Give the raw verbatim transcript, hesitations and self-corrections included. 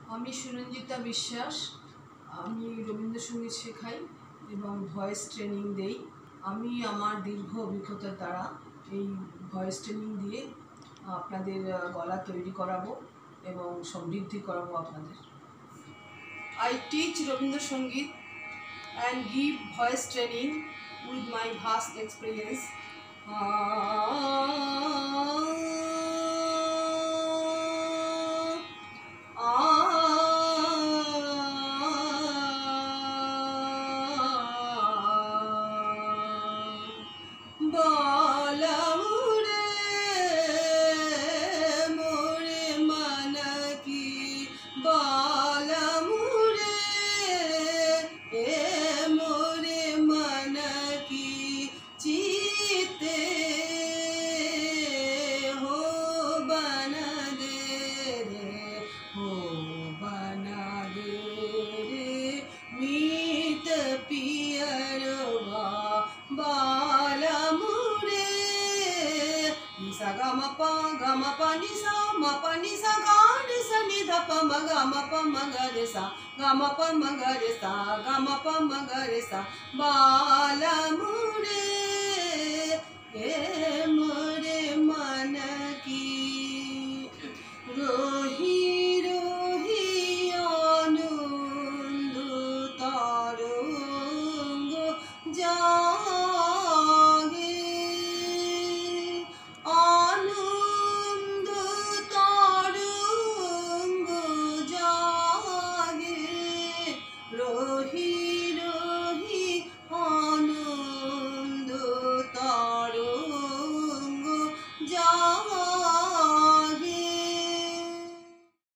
আমি সুরঞ্জিতা বিশ্বাস। আমি রবীন্দ্রসঙ্গীত শেখাই এবং ভয়েস ট্রেনিং দেই। আমি আমার দীর্ঘ অভিজ্ঞতার দ্বারা এই ভয়েস ট্রেনিং দিয়ে আপনাদের গলা তৈরি করাবো এবং সমৃদ্ধি করাবো আপনাদের। I teach Rabindrasangeet and give voice training with my vast experience. বালামুরে মোরে মানাকি বালামুরে এ মোরে মানাকি চিতে হো বানা দে রে হো বানা দে রে মিত পিয়রবা বালামুরে নিসা গামা পা গামা পা নিসা মা পা নিসা গা নিসা নি ধা পা মা গামা পা মা গা রে সা গামা পা মা গা রে সা গামা পা মা গা রে সা বালামুরে এ